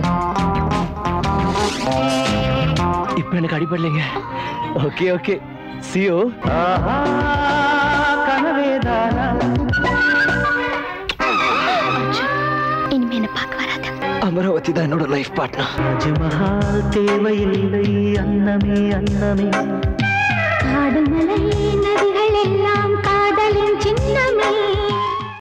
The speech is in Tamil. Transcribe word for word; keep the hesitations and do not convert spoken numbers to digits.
இப்ப எனக்கு அடிபடலைங்க. Okay okay see you. கனவேதானா இனிமே என்ன பார்க்க வராது. அமராவதி தான் என்னோட லைஃப் பார்ட்னர். தாஜ்மஹால் தேவையில்லை அன்னமே அன்னமே. காடுமலை நதிகள் எல்லாம் காதலின் சின்னமே.